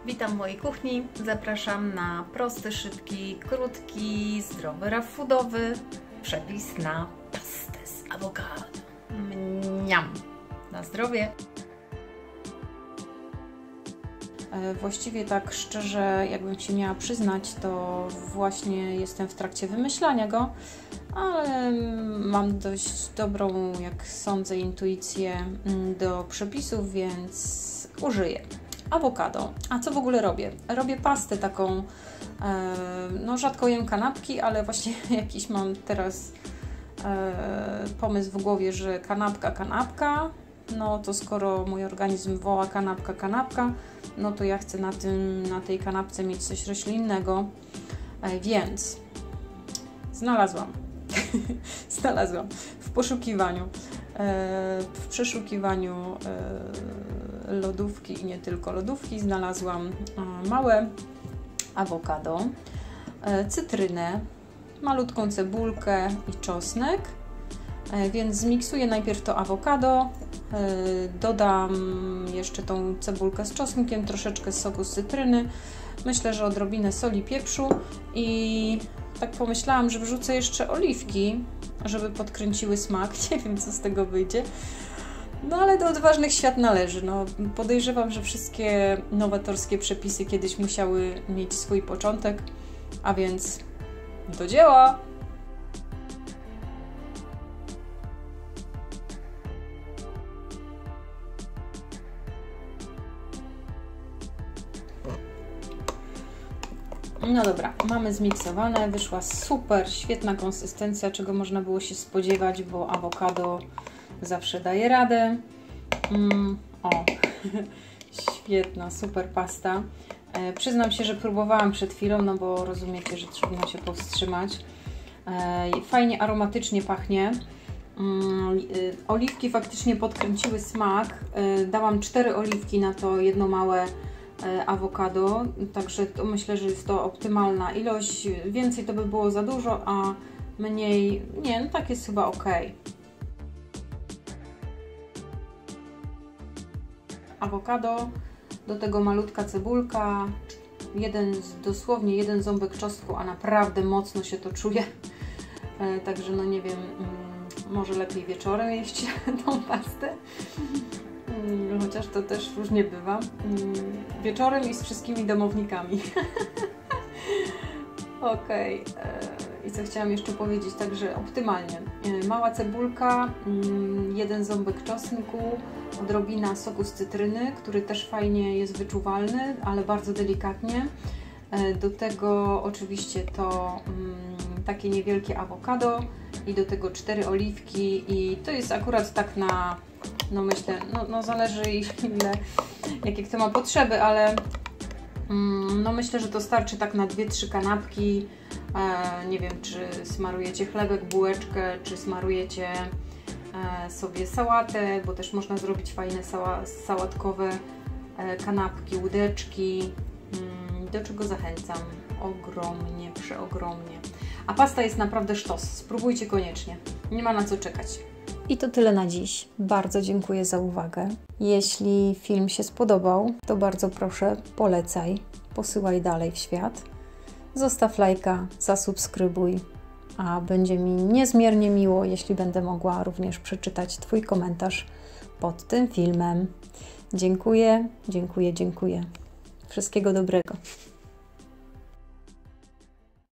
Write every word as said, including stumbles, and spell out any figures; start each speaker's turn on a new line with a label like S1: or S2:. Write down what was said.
S1: Witam w mojej kuchni. Zapraszam na prosty, szybki, krótki, zdrowy, raw foodowy przepis na pastę z awokado. Mniam! Na zdrowie!
S2: Właściwie tak szczerze, jakbym się miała przyznać, to właśnie jestem w trakcie wymyślania go, ale mam dość dobrą, jak sądzę, intuicję do przepisów, więc użyję. Awokado. A co w ogóle robię? Robię pastę taką, no rzadko jem kanapki, ale właśnie jakiś mam teraz pomysł w głowie, że kanapka, kanapka, no to skoro mój organizm woła kanapka, kanapka, no to ja chcę na, tym, na tej kanapce mieć coś roślinnego, więc znalazłam, znalazłam w poszukiwaniu, w przeszukiwaniu lodówki i nie tylko lodówki, znalazłam małe awokado, cytrynę, malutką cebulkę i czosnek. Więc zmiksuję najpierw to awokado, dodam jeszcze tą cebulkę z czosnkiem, troszeczkę soku z cytryny, myślę, że odrobinę soli, pieprzu i tak pomyślałam, że wrzucę jeszcze oliwki, żeby podkręciły smak. Nie wiem, co z tego wyjdzie. No ale do odważnych świat należy. No, podejrzewam, że wszystkie nowatorskie przepisy kiedyś musiały mieć swój początek, a więc do dzieła! No dobra, mamy zmiksowane, wyszła super, świetna konsystencja, czego można było się spodziewać, bo awokado zawsze daje radę. Mm, o, świetna, super pasta. E, przyznam się, że próbowałam przed chwilą, no bo rozumiecie, że trudno się powstrzymać. E, fajnie aromatycznie pachnie. Mm, e, oliwki faktycznie podkręciły smak. E, dałam cztery oliwki na to jedno małe awokado, także to myślę, że jest to optymalna ilość. Więcej to by było za dużo, a mniej, nie, no tak jest chyba ok. Awokado, do tego malutka cebulka, jeden, dosłownie jeden ząbek czosnku, a naprawdę mocno się to czuje. E, także no nie wiem, może lepiej wieczorem jeść tą pastę. Chociaż to też różnie bywa. Wieczorem i z wszystkimi domownikami. Okej. Okay. I co chciałam jeszcze powiedzieć? Także optymalnie. Mała cebulka, jeden ząbek czosnku, odrobina soku z cytryny, który też fajnie jest wyczuwalny, ale bardzo delikatnie. Do tego oczywiście to takie niewielkie awokado i do tego cztery oliwki i to jest akurat tak na, no myślę, no, no zależy ile, jakie kto ma potrzeby, ale mm, no myślę, że to starczy tak na dwie trzy kanapki. E, nie wiem, czy smarujecie chlebek, bułeczkę, czy smarujecie e, sobie sałatę, bo też można zrobić fajne sała, sałatkowe e, kanapki, łódeczki, mm, do czego zachęcam ogromnie, przeogromnie. A pasta jest naprawdę sztos, spróbujcie koniecznie, nie ma na co czekać.
S3: I to tyle na dziś. Bardzo dziękuję za uwagę. Jeśli film się spodobał, to bardzo proszę polecaj, posyłaj dalej w świat. Zostaw lajka, zasubskrybuj, a będzie mi niezmiernie miło, jeśli będę mogła również przeczytać Twój komentarz pod tym filmem. Dziękuję, dziękuję, dziękuję. Wszystkiego dobrego.